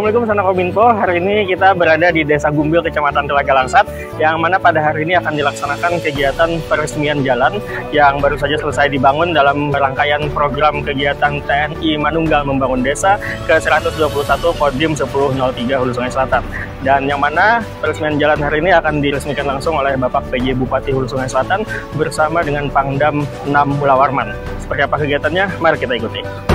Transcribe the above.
Assalamualaikum Sana Kominfo. Hari ini kita berada di Desa Gumbil, Kecamatan Telaga Langsat, yang mana pada hari ini akan dilaksanakan kegiatan peresmian jalan yang baru saja selesai dibangun dalam rangkaian program kegiatan TNI Manunggal Membangun Desa ke-121 Kodim 1003 Hulu Sungai Selatan. Dan yang mana peresmian jalan hari ini akan diresmikan langsung oleh Bapak PJ Bupati Hulu Sungai Selatan bersama dengan Pangdam 6 Mula Warman. Seperti apa kegiatannya? Mari kita ikuti.